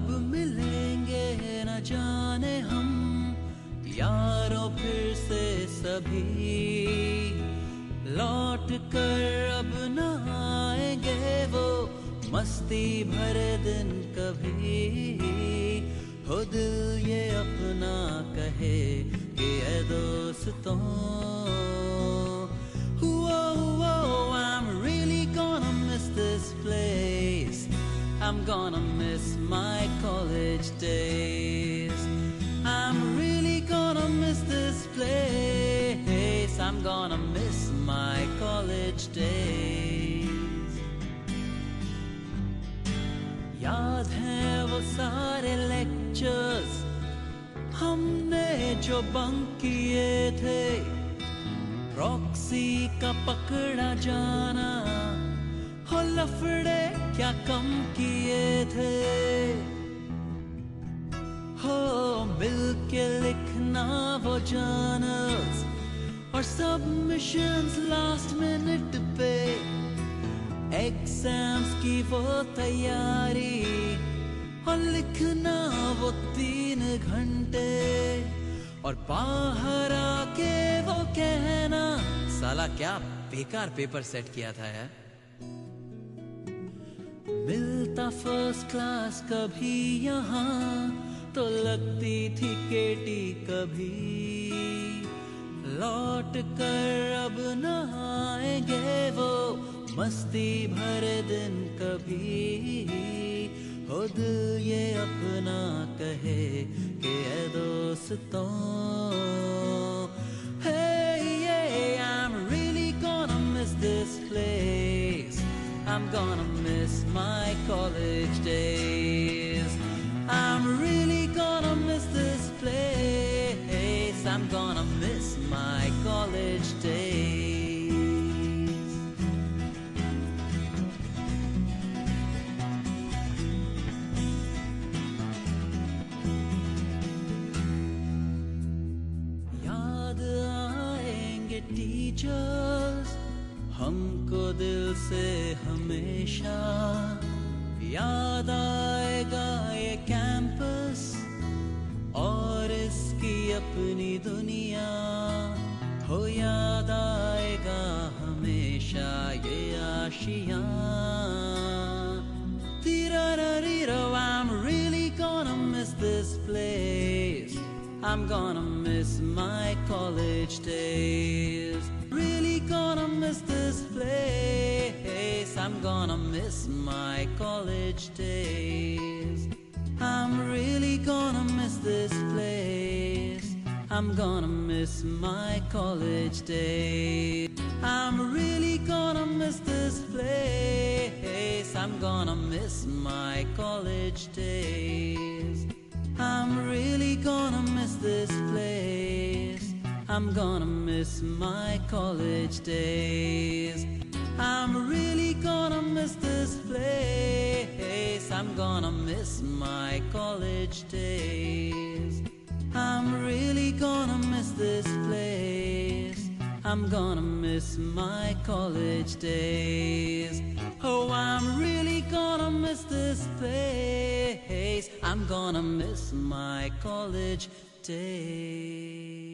कब मिलेंगे न जाने हम यारों फिर से सभी, लौट कर अब न आएंगे वो मस्ती भरे दिन कभी। हो दिल ये अपना कहे कि ऐ दोस्तों, I'm really gonna miss this place. I'm gonna miss my college days. I'm really gonna miss this place. I'm gonna miss my college days. याद है वो सारे lectures हमने जो बंक किए थे, प्रॉक्सी का पकड़ा जाना, हो लफड़े क्या कम किए थे। हो मिल के लिखना वो जर्नल्स और सबमिशंस लास्ट मिनट पे, एग्जाम्स की वो तैयारी और लिखना वो 3 घंटे, और बाहर आके वो कहना साला क्या बेकार पेपर सेट किया था यार। मिलता फर्स्ट क्लास कभी यहाँ तो लगती थी केटी कभी, लौट कर अब न आएंगे वो मस्ती भरे दिन कभी। हो दिल ये अपना कहे कि ऐ दोस्तों, hey yeah, I'm really gonna miss this place. I'm gonna miss my college days. I'm really gonna miss this place. I'm gonna miss my college days. Teachers हमको दिल से हमेशा, याद आएगा ये कैंपस और इसकी अपनी दुनिया, हो याद आएगा हमेशा ये आशियां। I'm really gonna miss this place. I'm gonna miss my college days. Really gonna miss this place. I'm gonna miss my college days. I'm really gonna miss this place. I'm gonna miss my college days. I'm really gonna miss this place. I'm gonna miss my college days. I'm really gonna miss this place. I'm gonna miss my college days. I'm really gonna miss this place. I'm gonna miss my college days. I'm really gonna miss this place. I'm gonna miss my college days. Oh, I'm really gonna miss this place. I'm gonna miss my college days.